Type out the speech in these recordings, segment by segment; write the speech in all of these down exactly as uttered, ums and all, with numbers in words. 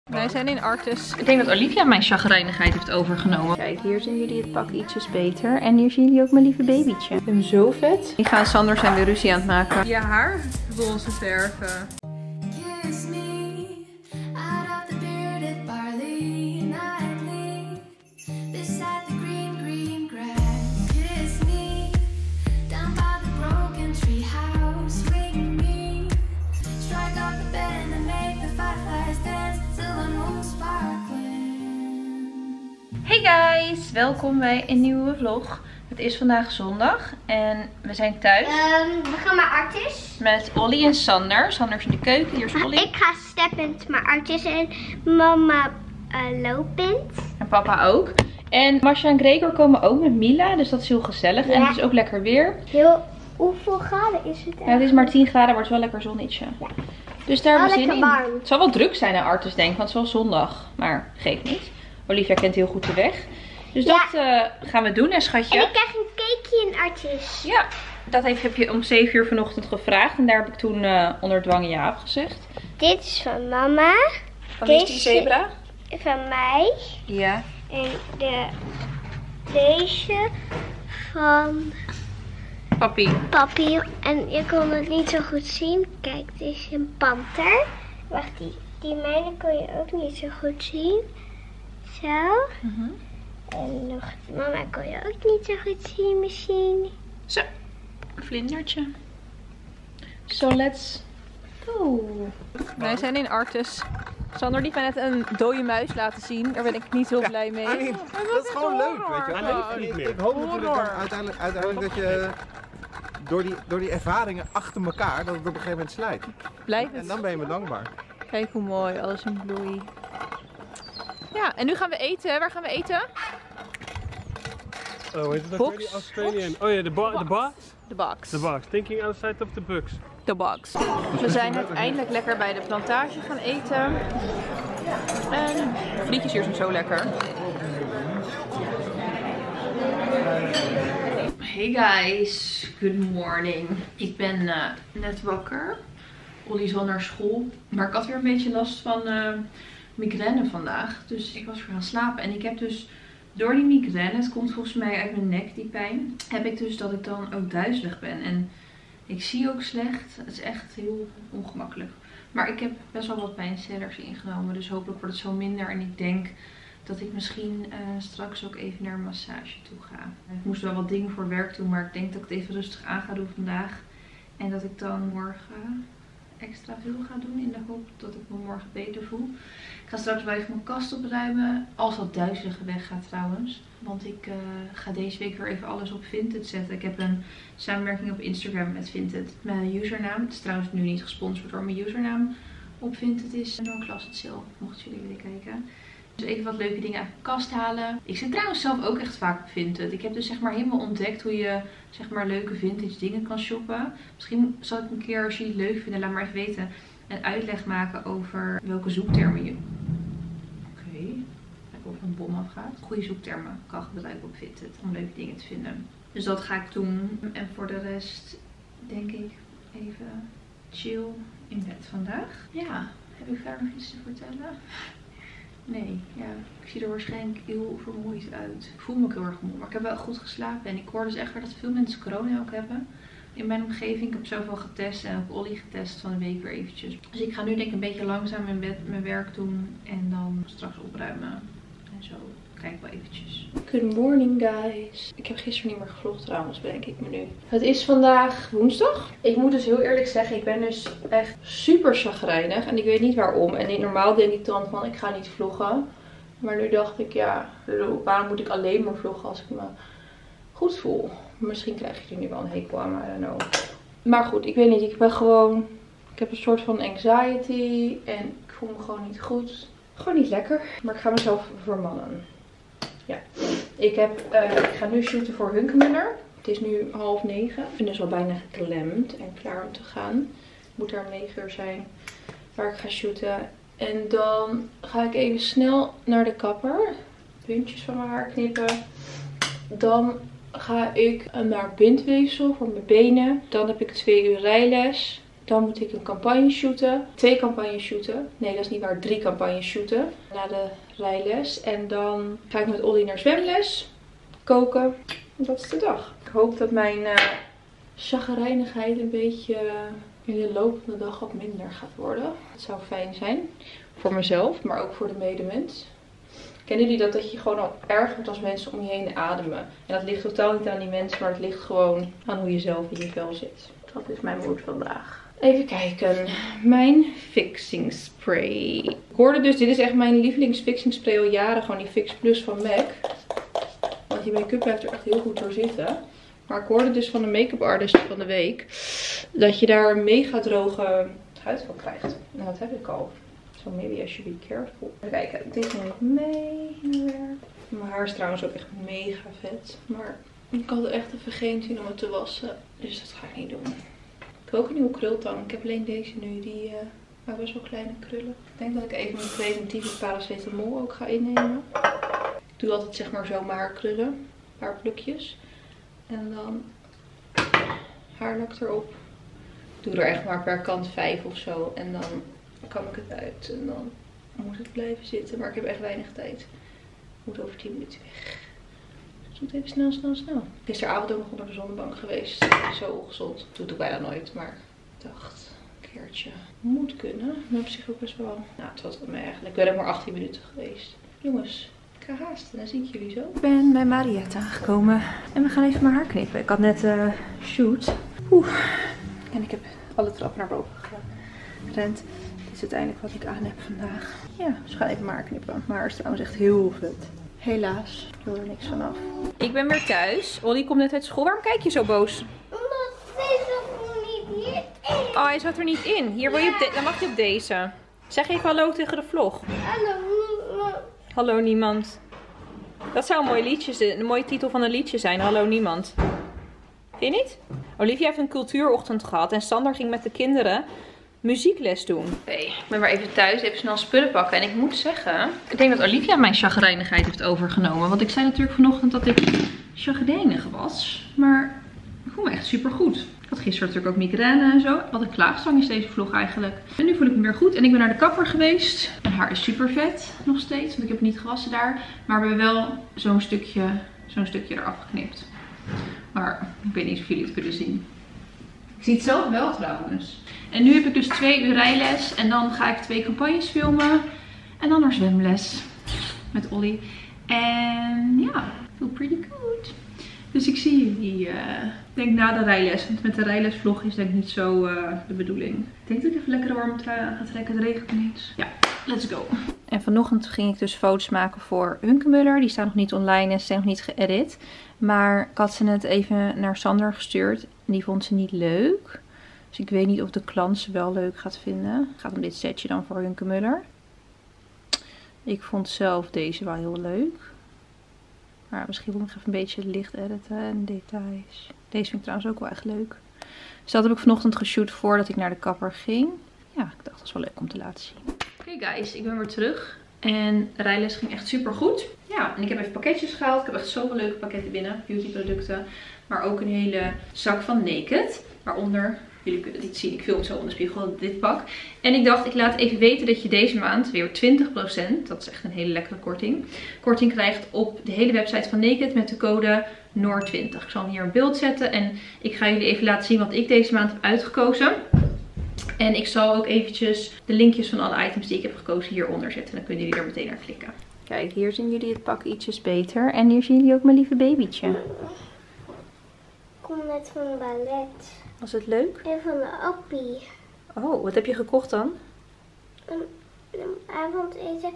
Wij zijn in Artis. Ik denk dat Olivia mijn chagrijnigheid heeft overgenomen. Kijk, hier zien jullie het pak ietsjes beter. En hier zien jullie ook mijn lieve babytje. Ik vind hem zo vet. Die gaan Sander zijn weer ruzie aan het maken. Je haar roze verven. Hey guys, welkom bij een nieuwe vlog. Het is vandaag zondag en we zijn thuis. Um, we gaan naar Artis. Met Ollie en Sander. Sander is in de keuken, hier is Ollie. Ik ga steppend naar Artis en mama uh, lopend. En papa ook. En Masha en Gregor komen ook met Mila, dus dat is heel gezellig. Ja. En het is ook lekker weer. Heel, hoeveel graden is het? Ja, het is maar tien graden, maar het is wel lekker zonnetje. Ja. Dus daar hebben we zin in. Warm. Het zal wel druk zijn naar Artis, denk ik, want het is wel zondag. Maar geeft niet. Olivia kent heel goed de weg. Dus ja. dat uh, gaan we doen, hè schatje. En ik krijg een cakeje in Artis. Ja, dat heeft, heb je om zeven uur vanochtend gevraagd. En daar heb ik toen uh, onder dwang ja gezegd. Dit is van mama. Van wie is die zebra? Van mij. Ja. En de, deze van... Papi. Papi. En je kon het niet zo goed zien. Kijk, dit is een panter. Wacht, die, die mijne kon je ook niet zo goed zien. Zo. Uh-huh. En nog, mama kon je ook niet zo goed zien misschien. Zo, een vlindertje. So let's go. Wij zijn in Artis. Sander die heeft net een dode muis laten zien. Daar ben ik niet heel blij mee. Ja, I mean, dat is gewoon leuk, weet je. Hij leeft niet meer. Ik hoop natuurlijk dan uiteindelijk, uiteindelijk dat je door die, door die ervaringen achter elkaar, dat het op een gegeven moment slijt. Blijft het. En dan ben je me dankbaar. Kijk hoe mooi, alles in bloei. Ja, en nu gaan we eten. Waar gaan we eten? Oh, is het ook weer Australian? Oh ja, de box. De box? De box. De box. Thinking outside of the box. De box. We zijn uiteindelijk lekker bij de plantage gaan eten. En de frietjes hier zijn zo lekker. Hey guys, good morning. Ik ben uh, net wakker. Ollie is al naar school. Maar ik had weer een beetje last van uh, migraine vandaag. Dus ik was weer gaan slapen. En ik heb dus door die migraine, het komt volgens mij uit mijn nek die pijn, heb ik dus dat ik dan ook duizelig ben. En ik zie ook slecht. Het is echt heel ongemakkelijk. Maar ik heb best wel wat pijnstillers ingenomen. Dus hopelijk wordt het zo minder. En ik denk dat ik misschien uh, straks ook even naar een massage toe ga. Ik moest wel wat dingen voor werk doen. Maar ik denk dat ik het even rustig aan ga doen vandaag. En dat ik dan morgen extra veel ga doen. In de hoop dat ik me morgen beter voel. Ik ga straks wel even mijn kast opruimen. Als dat duizelige weggaat trouwens. Want ik uh, ga deze week weer even alles op Vinted zetten. Ik heb een samenwerking op Instagram met Vinted. Mijn username, het is trouwens nu niet gesponsord door mijn username op Vinted is Noor Klassenzeel. Mochten jullie willen kijken. Dus even wat leuke dingen uit mijn kast halen. Ik zit trouwens zelf ook echt vaak op Vinted. Ik heb dus zeg maar helemaal ontdekt hoe je zeg maar leuke vintage dingen kan shoppen. Misschien zal ik een keer, als jullie het leuk vinden, laat maar even weten, een uitleg maken over welke zoektermen je... Oké, okay. Kijken of er een bom afgaat. Goede zoektermen kan gebruiken op Vinted om leuke dingen te vinden. Dus dat ga ik doen. En voor de rest denk ik even chill in bed vandaag. Ja, heb ik verder nog iets te vertellen? Nee, ja, ik zie er waarschijnlijk heel vermoeid uit. Ik voel me ook heel erg moe, maar ik heb wel goed geslapen. En ik hoor dus echt weer dat veel mensen corona ook hebben in mijn omgeving. Ik heb zoveel getest en ook Ollie getest van de week weer eventjes. Dus ik ga nu denk ik een beetje langzaam in bed mijn werk doen en dan straks opruimen en zo. Kijk wel eventjes. Good morning guys. Ik heb gisteren niet meer gevlogd trouwens, bedenk ik me nu. Het is vandaag woensdag. Ik moet dus heel eerlijk zeggen, ik ben dus echt super chagrijnig. En ik weet niet waarom. En normaal denk ik dan van, ik ga niet vloggen. Maar nu dacht ik, ja, waarom moet ik alleen maar vloggen als ik me goed voel? Misschien krijg je er nu wel een hekel aan, maar I don't know. Maar goed, ik weet niet. Ik ben gewoon, ik heb een soort van anxiety. En ik voel me gewoon niet goed. Gewoon niet lekker. Maar ik ga mezelf vermannen. Ja, ik, heb, uh, ik ga nu shooten voor Hunkemüller. Het is nu half negen. Ik ben dus al bijna geklemd en klaar om te gaan. Het moet daar om negen uur zijn waar ik ga shooten. En dan ga ik even snel naar de kapper. Puntjes van mijn haar knippen. Dan ga ik naar bindweefsel voor mijn benen. Dan heb ik twee uur rijles. Dan moet ik een campagne shooten. Twee campagnes shooten. Nee, dat is niet waar. Drie campagnes shooten. Na de rijles. En dan ga ik met Ollie naar zwemles. Koken. En dat is de dag. Ik hoop dat mijn uh, chagrijnigheid een beetje uh, in de loop van de dag wat minder gaat worden. Dat zou fijn zijn. Voor mezelf, maar ook voor de medemens. Kennen jullie dat? Dat je gewoon al erg wordt als mensen om je heen ademen. En dat ligt totaal niet aan die mensen, maar het ligt gewoon aan hoe je zelf in je vel zit. Dat is mijn moed vandaag. Even kijken. Mijn fixing spray. Ik hoorde dus, dit is echt mijn lievelings fixing spray al jaren. Gewoon die Fix Plus van MAC. Want die make-up blijft er echt heel goed door zitten. Maar ik hoorde dus van de make-up artist van de week. Dat je daar een mega droge huid van krijgt. En dat heb ik al. So maybe I should be careful. Even kijken. Dit neem ik mee. Mijn haar is trouwens ook echt mega vet. Maar ik had het echt even vergeten om het te wassen. Dus dat ga ik niet doen. Ik heb ook een nieuwe krultang. Ik heb alleen deze nu. Die uh, maar best wel kleine krullen. Ik denk dat ik even mijn preventieve paracetamol ook ga innemen. Ik doe altijd zeg maar zo mijn haar krullen. Een paar plukjes. En dan haarlak erop. Ik doe er echt maar per kant vijf of zo. En dan kam ik het uit. En dan moet het blijven zitten. Maar ik heb echt weinig tijd. Ik moet over tien minuten weg. Dus doe het even snel, snel, snel. Gisteravond ook nog onder de zonnebank geweest. Zo ongezond. Dat doe ik bijna nooit. Maar ik dacht, een keertje moet kunnen. Maar op zich ook best wel. Nou, het was het mij eigenlijk. Ik ben er maar achttien minuten geweest. Jongens. Ik ga haasten, dan zie ik jullie zo. Ik ben bij Mariette aangekomen en we gaan even mijn haar knippen. Ik had net uh, shoot. Oeh. En ik heb alle trappen naar boven gerend. Dit is uiteindelijk wat ik aan heb vandaag. Ja, dus we gaan even mijn haar knippen. Mijn haar is trouwens echt heel vet. Helaas, ik wil er niks vanaf. Ik ben weer thuis. Ollie komt net uit school. Waarom kijk je zo boos? Omdat deze er niet in. Oh, hij zat er niet in. Hier wil je op de... Dan mag je op deze. Zeg even hallo tegen de vlog. Hallo. Hallo niemand. Dat zou een mooi liedje zijn. Een mooie titel van een liedje zijn. Hallo niemand. Vind je niet? Olivia heeft een cultuurochtend gehad. En Sander ging met de kinderen muziekles doen. Oké, okay, ik ben maar even thuis. Even snel spullen pakken. En ik moet zeggen. Ik denk dat Olivia mijn chagrijnigheid heeft overgenomen. Want ik zei natuurlijk vanochtend dat ik chagrijnig was. Maar ik voel me echt super goed. Ik had gisteren natuurlijk ook migraine en zo. Wat een klaagzang is deze vlog eigenlijk. En nu voel ik me weer goed. En ik ben naar de kapper geweest. Mijn haar is super vet nog steeds. Want ik heb het niet gewassen daar. Maar we hebben wel zo'n stukje, zo'n stukje eraf geknipt. Maar ik weet niet of jullie het kunnen zien. Ik zie het zelf wel trouwens. En nu heb ik dus twee uur rijles. En dan ga ik twee campagnes filmen. En dan naar zwemles. Met Ollie. En ja, I feel pretty good. Dus ik zie jullie, uh, denk na de rijles. Want met de rijlesvlog is denk ik niet zo uh, de bedoeling. Ik denk dat ik even lekker warm ga trekken. Het regent ineens. Ja, let's go. En vanochtend ging ik dus foto's maken voor Hunkemuller. Die staan nog niet online en ze zijn nog niet geëdit. Maar ik had ze net even naar Sander gestuurd. En die vond ze niet leuk. Dus ik weet niet of de klant ze wel leuk gaat vinden. Het gaat om dit setje dan voor Hunkemuller. Ik vond zelf deze wel heel leuk. Maar misschien moet ik even een beetje licht editen en details. Deze vind ik trouwens ook wel echt leuk. Dus dat heb ik vanochtend geshoot voordat ik naar de kapper ging. Ja, ik dacht dat is wel leuk om te laten zien. Oké okay guys, ik ben weer terug. En de rijles ging echt super goed. Ja, en ik heb even pakketjes gehaald. Ik heb echt zoveel leuke pakketten binnen. Beautyproducten. Maar ook een hele zak van Naked. Waaronder, jullie kunnen het niet zien, ik film het zo onder de spiegel, dit pak. En ik dacht, ik laat even weten dat je deze maand weer twintig procent, dat is echt een hele lekkere korting, korting krijgt op de hele website van Naked met de code N O R twintig. Ik zal hem hier een beeld zetten en ik ga jullie even laten zien wat ik deze maand heb uitgekozen. En ik zal ook eventjes de linkjes van alle items die ik heb gekozen hieronder zetten. Dan kunnen jullie er meteen naar klikken. Kijk, hier zien jullie het pak ietsjes beter. En hier zien jullie ook mijn lieve babytje. Ik kom net van een ballet. Was het leuk? En van de appie. Oh, wat heb je gekocht dan? Een, een avondeten.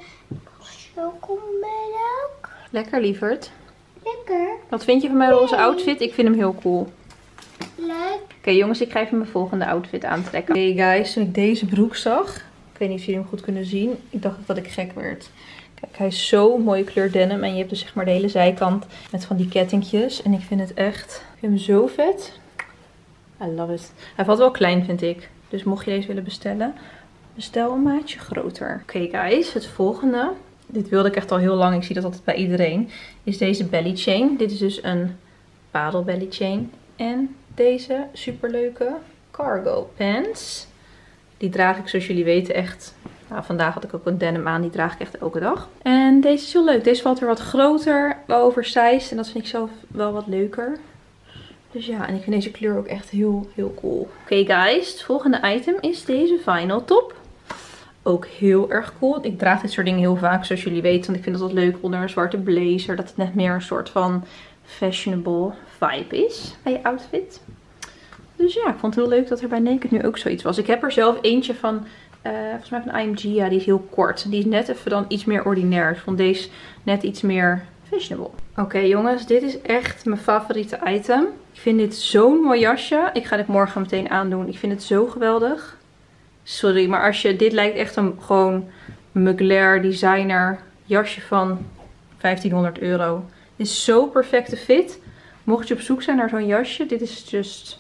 Chocomelk. Lekker, lieverd. Lekker. Wat vind je van mijn roze outfit? Ik vind hem heel cool. Leuk. Oké okay, jongens, ik ga even mijn volgende outfit aantrekken. Oké okay, guys, toen ik deze broek zag. Ik weet niet of jullie hem goed kunnen zien. Ik dacht dat ik gek werd. Kijk, hij is zo mooie kleur denim. En je hebt dus zeg maar de hele zijkant met van die kettingjes. En ik vind het echt, ik vind hem zo vet. I love it. Hij valt wel klein vind ik. Dus mocht je deze willen bestellen, bestel een maatje groter. Oké okay, guys, het volgende. Dit wilde ik echt al heel lang. Ik zie dat altijd bij iedereen. Is deze belly chain. Dit is dus een padelbelly chain. En deze superleuke cargo pants. Die draag ik zoals jullie weten echt. Nou, vandaag had ik ook een denim aan. Die draag ik echt elke dag. En deze is heel leuk. Deze valt weer wat groter. Wel oversized. En dat vind ik zelf wel wat leuker. Dus ja, en ik vind deze kleur ook echt heel, heel cool. Oké okay guys, het volgende item is deze vinyl top. Ook heel erg cool. Ik draag dit soort dingen heel vaak, zoals jullie weten. Want ik vind het altijd leuk onder een zwarte blazer. Dat het net meer een soort van fashionable vibe is bij je outfit. Dus ja, ik vond het heel leuk dat er bij Naked nu ook zoiets was. Ik heb er zelf eentje van, uh, volgens mij van I M G. Ja, die is heel kort. Die is net even dan iets meer ordinair. Ik vond deze net iets meer fashionable. Oké okay, jongens, dit is echt mijn favoriete item. Ik vind dit zo'n mooi jasje. Ik ga dit morgen meteen aandoen. Ik vind het zo geweldig. Sorry, maar als je, dit lijkt echt een gewoon Mugler designer jasje van vijftienhonderd euro. Dit is zo perfecte fit. Mocht je op zoek zijn naar zo'n jasje, dit is just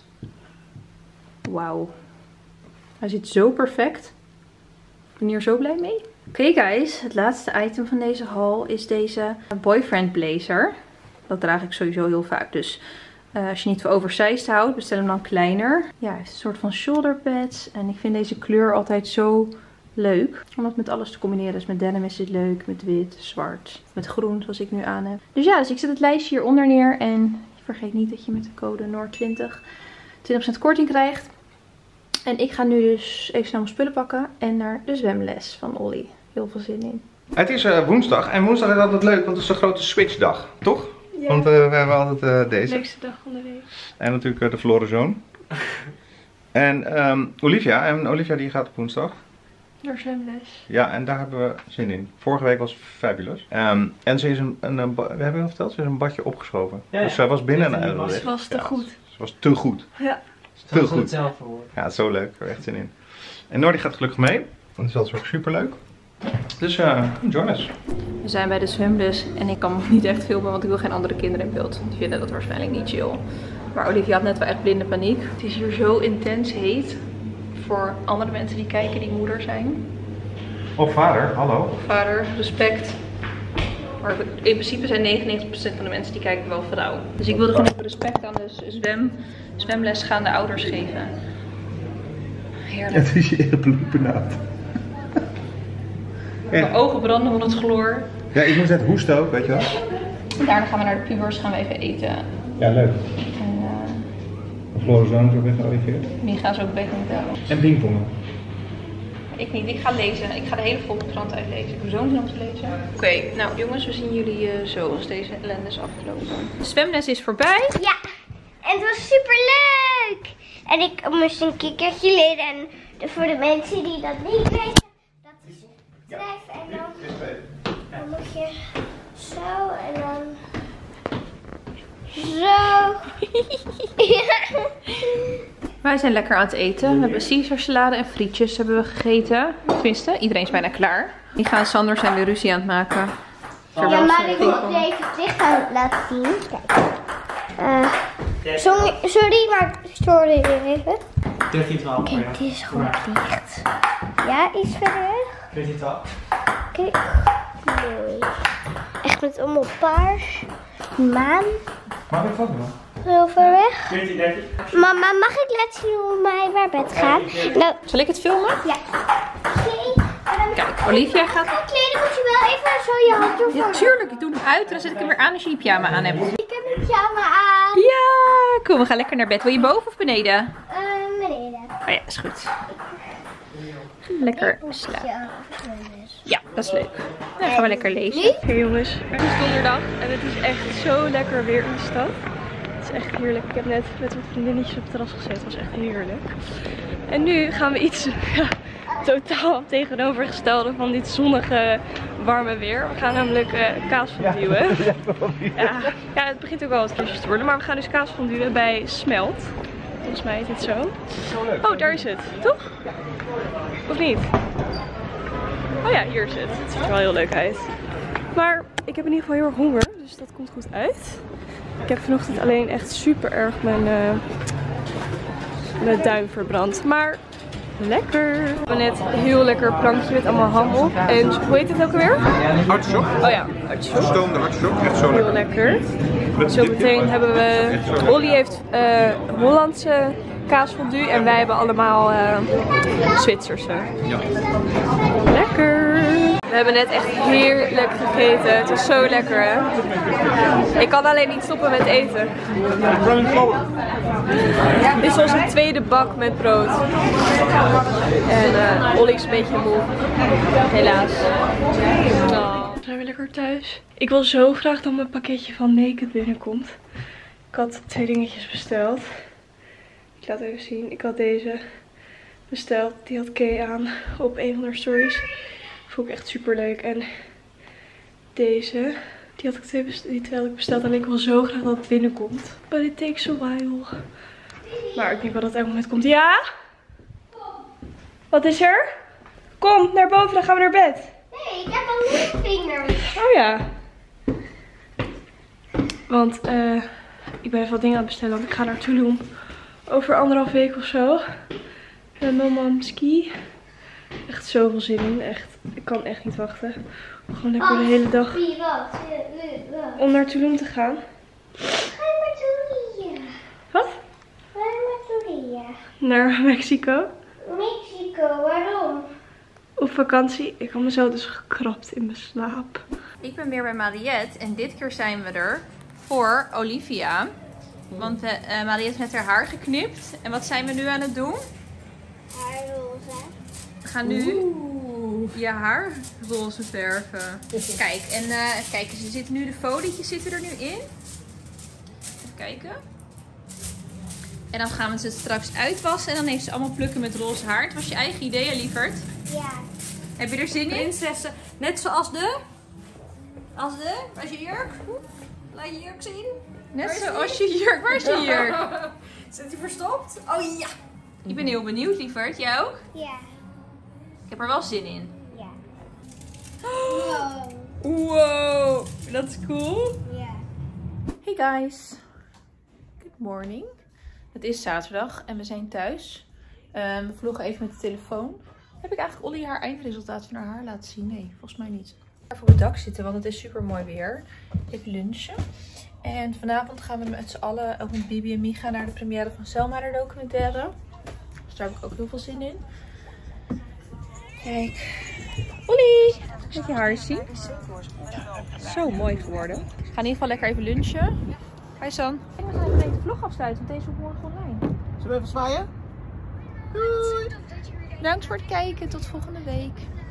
wauw. Hij zit zo perfect. Ik ben hier zo blij mee. Oké okay guys, het laatste item van deze haul is deze boyfriend blazer. Dat draag ik sowieso heel vaak. Dus uh, als je niet van oversized houdt, bestel hem dan kleiner. Ja, het is een soort van shoulder pads. En ik vind deze kleur altijd zo leuk. Om het met alles te combineren. Dus met denim is dit leuk. Met wit, zwart, met groen zoals ik nu aan heb. Dus ja, dus ik zet het lijstje hieronder neer. En vergeet niet dat je met de code N O R twintig twintig procent korting krijgt. En ik ga nu dus even snel mijn spullen pakken. En naar de zwemles van Olly. Heel veel zin in. Het is uh, woensdag. En woensdag is altijd leuk, want het is de grote switchdag. Toch? Ja. Want uh, we hebben altijd uh, deze. De leukste dag van de week. En natuurlijk uh, de verloren zoon. En um, Olivia. En Olivia die gaat op woensdag naar zwemles. Ja, en daar hebben we zin in. Vorige week was fabulous. Um, en ze is een, een, een, we hebben al verteld, ze is een badje opgeschoven. Ja, ja. Dus zij was binnen en uit. Het was te ja, goed. Ze was te goed. Ja. Te goed. Zelf ja, zo leuk. Er echt zin in. En Noor die gaat gelukkig mee. Dat is altijd ook super leuk. Dus uh, join us. We zijn bij de zwemles en ik kan nog niet echt filmen, want ik wil geen andere kinderen in beeld. Die vinden dat waarschijnlijk niet chill. Maar Olivia had net wel echt blinde paniek. Het is hier zo intens heet. Voor andere mensen die kijken die moeder zijn. Of vader, hallo. Of vader, respect. Maar in principe zijn negenennegentig procent van de mensen die kijken wel vrouw. Dus ik wilde gewoon even respect aan de zwem, zwemlesgaande ouders geven. Heerlijk. Het is je echt bloedbenauwd. Mijn ogen branden van het chloor. Ja, ik moest net hoesten ook, weet je wel. En daarna gaan we naar de pubers, gaan we even eten. Ja, leuk. En uh, de verloren zoon is ook weer gearriveerd. Die gaan ze ook beter vertellen. En pingpongen. Ik niet, ik ga lezen. Ik ga de hele Volkskrant uitlezen. Ik heb zo'n zin om te lezen. Oké, okay, nou jongens, we zien jullie uh, zo als deze ellende is afgelopen. De zwemles is voorbij. Ja, en het was super leuk. En ik moest een kikkertje leren. En de, voor de mensen die dat niet weten, dat is drijven. En dan, dan moet je zo en dan zo. Wij zijn lekker aan het eten. We hebben Caesar salade en frietjes hebben we gegeten. Tenminste, iedereen is bijna klaar. Die gaan Sander zijn weer ruzie aan het maken. Ja, maar ik moet deze licht aan laten zien. Kijk. Uh, sorry, sorry, maar sorry even. dertien twaalf. Kijk, dit is goed licht. Ja, iets verder weg. dertien twaalf. Kijk, mooi. Echt met allemaal paars. Maan. Mag ik foto nog? Heel ver weg. veertien dertien. Mama, mag ik laten zien hoe wij naar bed gaan? Nou, zal ik het filmen? Ja. Okay. Kijk, Olivia gaat... Kleden moet je wel even zo je hand doen. Ja, tuurlijk. Ik doe hem uit en dan zet ik hem weer aan als je die pyjama aan hebt. Ik heb een pyjama aan. Ja, kom, we gaan lekker naar bed. Wil je boven of beneden? Uh, beneden. Oh ja, is goed. Lekker slapen. Ja, dat is leuk. Dan gaan we lekker lezen. Oké okay, jongens, het is donderdag en het is echt zo lekker weer in de stad. Het is echt heerlijk. Ik heb net met wat vriendinnetjes op het terras gezeten. Het was echt heerlijk. En nu gaan we iets ja, totaal tegenovergestelde van dit zonnige, warme weer. We gaan namelijk uh, kaas fonduwen. Ja, ja, het begint ook wel wat klusjes te worden. Maar we gaan dus kaas fonduwen bij Smelt. Volgens mij heet het zo. Oh, daar is het. Toch? Of niet? Oh ja, hier is het. Het ziet er wel heel leuk uit. Maar ik heb in ieder geval heel erg honger. Dus dat komt goed uit. Ik heb vanochtend alleen echt super erg mijn, uh, mijn duim verbrand. Maar lekker. We hebben net een heel lekker plankje met allemaal ham op. En hoe heet het ook alweer? Artichok. Oh ja, artichok. Gestoomde artichok. Echt zo heel lekker. Zo meteen hebben we... Olly heeft uh, Hollandse kaasfondue en wij hebben allemaal uh, Zwitserse. Ja. Lekker! We hebben net echt heerlijk gegeten. Het was zo lekker, hè? Ik kan alleen niet stoppen met eten. Dit is onze tweede bak met brood. En uh, Ollie is een beetje moe. Helaas. Oh. We zijn weer lekker thuis. Ik wil zo graag dat mijn pakketje van Naked binnenkomt. Ik had twee dingetjes besteld. Ik laat even zien. Ik had deze besteld. Die had Kay aan op een van haar stories. Vond ik echt super leuk. En deze, die had ik twee, die twee had ik besteld. En ik wil zo graag dat het binnenkomt. But it takes a while. Maar ik denk wel dat het elk moment komt. Ja? Wat is er? Kom, naar boven, dan gaan we naar bed. Nee, ik heb al lichtvingers. Oh ja. Want uh, ik ben even wat dingen aan het bestellen. Want ik ga naar Tulum. Over anderhalf week of zo. En mijn mom ski. Echt zoveel zin in. Echt. Ik kan echt niet wachten. Om gewoon lekker de hele dag Wie, wat? Wat? om naar Tulum te gaan. Ga je naar Tulum? Wat? Ga je naar Tulum? Naar Mexico. Mexico, waarom? Op vakantie. Ik had mezelf dus gekrapt in mijn slaap. Ik ben weer bij Mariette en dit keer zijn we er voor Olivia. Want uh, uh, Mariette heeft haar haar geknipt. En wat zijn we nu aan het doen? Haarroze. We gaan nu Oeh. je haar roze verven. Kijk, en uh, even kijken, ze zitten nu, de folietjes zitten er nu in. Even kijken. En dan gaan we ze straks uitwassen en dan heeft ze allemaal plukken met roze haar. Het was je eigen idee, hè, lieverd? Ja. Heb je er zin in? Prinsessen, net zoals de... Als de... Waar is je jurk? Laat je jurk zien. Net zoals je jurk. Waar is je jurk? Zit die verstopt? Oh ja. Ik ben heel benieuwd, lieverd. Jij ook? Ja. Ik heb er wel zin in. Ja. Wow. Wow, dat is cool. Ja. Hey guys. Good morning. Het is zaterdag en we zijn thuis. Um, we vloggen even met de telefoon. Heb ik eigenlijk Ollie haar eindresultaat van haar haar laten zien? Nee, volgens mij niet. Even op het dak zitten, want het is super mooi weer. Even lunchen. En vanavond gaan we met z'n allen, ook met Bibi en Micha, naar de première van Selma, haar documentaire. Dus daar heb ik ook heel veel zin in. Kijk. Ollie! Moet je haar zien? Zo mooi geworden. We gaan in ieder geval lekker even lunchen. Hi San. En we gaan even de vlog afsluiten, want deze wordt morgen online. Zullen we even zwaaien? Doei! Bedankt voor het kijken. Tot volgende week.